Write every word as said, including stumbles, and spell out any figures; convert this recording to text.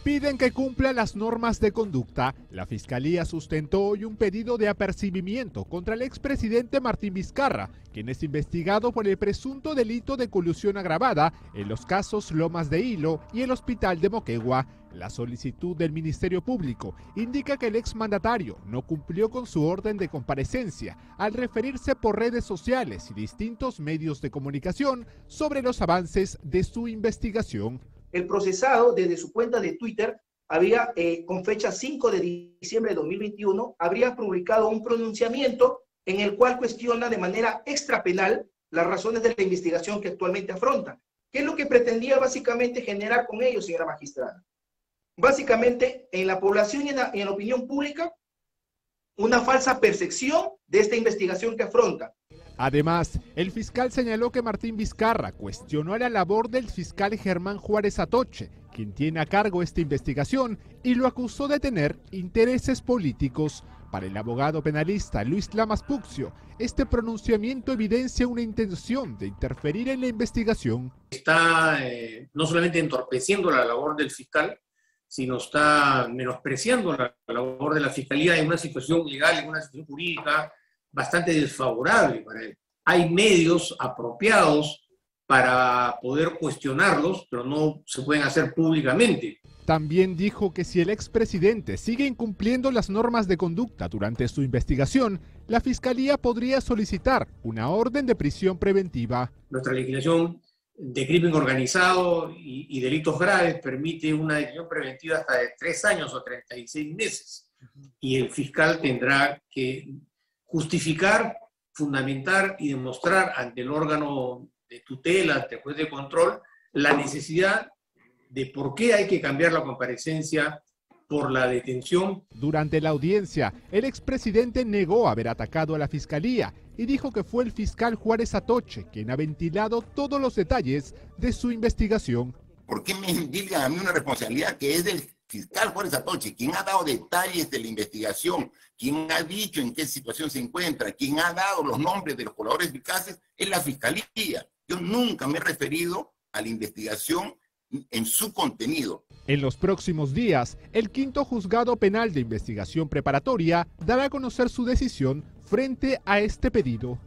Piden que cumpla las normas de conducta. La Fiscalía sustentó hoy un pedido de apercibimiento contra el expresidente Martín Vizcarra, quien es investigado por el presunto delito de colusión agravada en los casos Lomas de Hilo y el Hospital de Moquegua. La solicitud del Ministerio Público indica que el exmandatario no cumplió con su orden de comparecencia al referirse por redes sociales y distintos medios de comunicación sobre los avances de su investigación. El procesado, desde su cuenta de Twitter, había, eh, con fecha cinco de diciembre de dos mil veintiuno, habría publicado un pronunciamiento en el cual cuestiona de manera extrapenal las razones de la investigación que actualmente afronta. ¿Qué es lo que pretendía básicamente generar con ellos, señora magistrada? Básicamente, en la población y en la, en la opinión pública, una falsa percepción de esta investigación que afronta. Además, el fiscal señaló que Martín Vizcarra cuestionó la labor del fiscal Germán Juárez Atoche, quien tiene a cargo esta investigación, y lo acusó de tener intereses políticos. Para el abogado penalista Luis Lamas Puccio, este pronunciamiento evidencia una intención de interferir en la investigación. Está eh, no solamente entorpeciendo la labor del fiscal, sino está menospreciando la labor de la fiscalía en una situación legal, en una situación jurídica bastante desfavorable para él. Hay medios apropiados para poder cuestionarlos, pero no se pueden hacer públicamente. También dijo que si el expresidente sigue incumpliendo las normas de conducta durante su investigación, la Fiscalía podría solicitar una orden de prisión preventiva. Nuestra legislación de crimen organizado y, y delitos graves permite una detención preventiva hasta de tres años o treinta y seis meses. Y el fiscal tendrá que justificar, fundamentar y demostrar ante el órgano de tutela, ante el juez de control, la necesidad de por qué hay que cambiar la comparecencia por la detención. Durante la audiencia, el expresidente negó haber atacado a la Fiscalía y dijo que fue el fiscal Juárez Atoche quien ha ventilado todos los detalles de su investigación. ¿Por qué me indican a mí una responsabilidad que es del fiscal Juárez Atoche, quien ha dado detalles de la investigación, quien ha dicho en qué situación se encuentra, quien ha dado los nombres de los colaboradores eficaces, es la Fiscalía? Yo nunca me he referido a la investigación en su contenido. En los próximos días, el quinto juzgado penal de investigación preparatoria dará a conocer su decisión frente a este pedido.